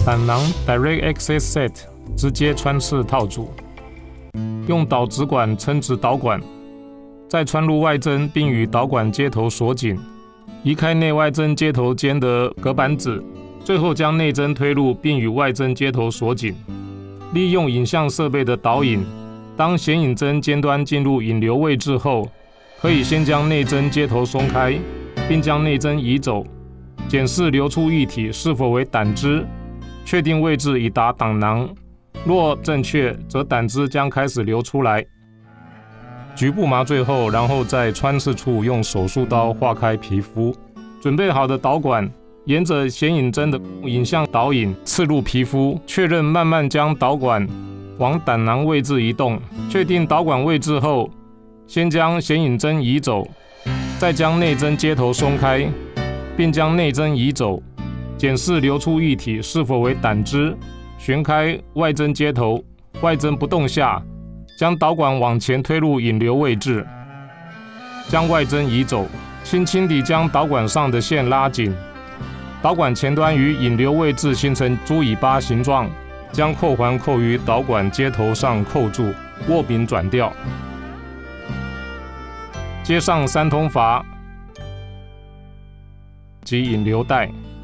胆囊 Direct Access Set 直接穿刺套组，用导直管撑直导管，再穿入外针并与导管接头锁紧，移开内外针接头间的隔板子，最后将内针推入并与外针接头锁紧。利用影像设备的导引，当显影针尖端进入引流位置后，可以先将内针接头松开，并将内针移走，检视流出液体是否为胆汁，确定位置已达胆囊，若正确，则胆汁将开始流出来。局部麻醉后，然后在穿刺处用手术刀划开皮肤，准备好的导管沿着显影针的影像导引刺入皮肤，确认慢慢将导管往胆囊位置移动。确定导管位置后，先将显影针移走，再将内针接头松开，并将内针移走，检视流出液体是否为胆汁，旋开外针接头，外针不动下，将导管往前推入引流位置，将外针移走，轻轻地将导管上的线拉紧，导管前端于引流位置形成猪尾巴形状，将扣环扣于导管接头上扣住，握柄转掉，接上3通阀及引流带。